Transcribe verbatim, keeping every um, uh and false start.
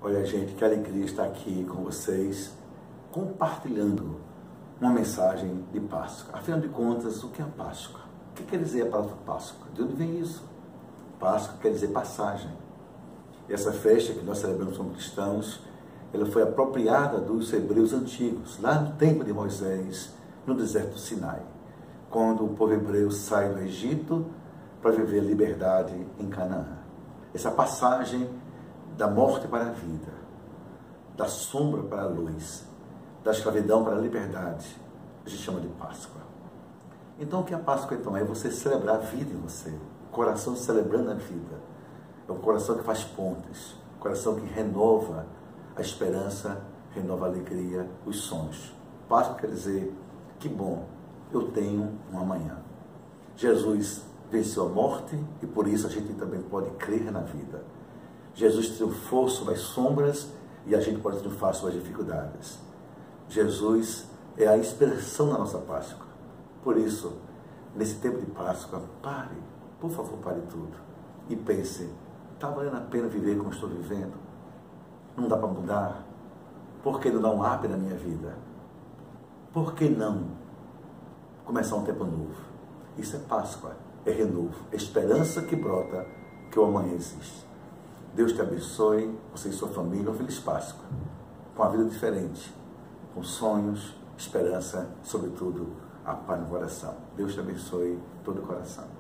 Olha, gente, que alegria estar aqui com vocês, compartilhando uma mensagem de Páscoa. Afinal de contas, o que é a Páscoa? O que quer dizer a palavra Páscoa? De onde vem isso? Páscoa quer dizer passagem. E essa festa que nós celebramos como cristãos, ela foi apropriada dos hebreus antigos, lá no tempo de Moisés, no deserto do Sinai, quando o povo hebreu sai do Egito para viver a liberdade em Canaã. Essa passagem da morte para a vida, da sombra para a luz, da escravidão para a liberdade, a gente chama de Páscoa. Então o que é a Páscoa então? É você celebrar a vida em você, o coração celebrando a vida. É um coração que faz pontes, um coração que renova a esperança, renova a alegria, os sonhos. Páscoa quer dizer, que bom, eu tenho um amanhã. Jesus venceu a morte e por isso a gente também pode crer na vida. Jesus triunfou sobre as sombras e a gente pode triunfar sobre as dificuldades. Jesus é a inspiração da nossa Páscoa. Por isso, nesse tempo de Páscoa, pare, por favor, pare tudo e pense, está valendo a pena viver como estou vivendo? Não dá para mudar? Por que não dar um up na minha vida? Por que não começar um tempo novo? Isso é Páscoa, é renovo, é esperança que brota, que o amanhã existe. Deus te abençoe, você e sua família, uma feliz Páscoa, com uma vida diferente, com sonhos, esperança, sobretudo, a paz no coração. Deus te abençoe todo o coração.